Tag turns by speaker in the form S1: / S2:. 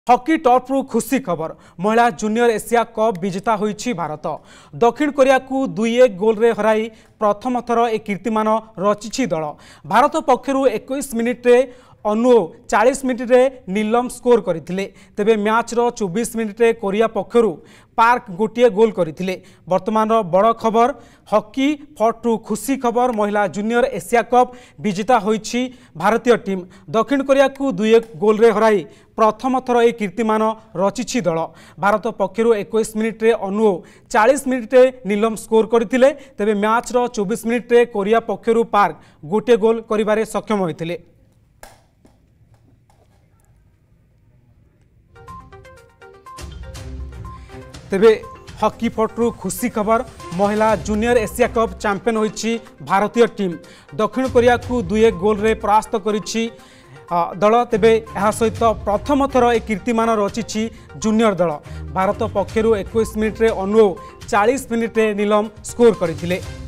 S1: Hockey टॉपरू खुशी खबर महिला जूनियर एशिया कप विजेता होईछि भारत। दक्षिण कोरिया को 2-1 गोल रे हराई प्रथम थर ए कीर्तिमान रचिछि दल। भारत पक्षरु 21 मिनिट रे अनु 40 मिनिट रे नीलम स्कोर करथिले। तेबे मैच रो 24 मिनिट रे कोरिया पक्षरु पार्क गोटे गोल करथिले। वर्तमान बड़ खबर हॉकी फॉर खुशी खबर महिला जूनियर एशिया कप विजेता होईछि भारतीय टीम। दक्षिण कोरिया को 2-1 गोल रे हराई प्रथम थर ए कीर्तिमान रचिछि दल। भारत पक्षरु 21 मिनिट रे अनु 40 मिनिट रे नीलम स्कोर करथिले। तेबे मैच रो 24 मिनिट रे कोरिया पक्षरु पार्क गोटे गोल करिबारे सक्षम होइथिले। तेबे हॉकी फॉर खुशी खबर महिला जूनियर एशिया कप चैंपियन होईछि भारतीय टीम। दक्षिण कोरिया को 2-1 गोल रे परास्त करिछि दल। तेबे यह सहित प्रथम थर ए कीर्तिमान रचिछि जूनियर दल। भारत पक्षरु 21 मिनिट रे अनु 40 मिनिट रे नीलम स्कोर करथिले।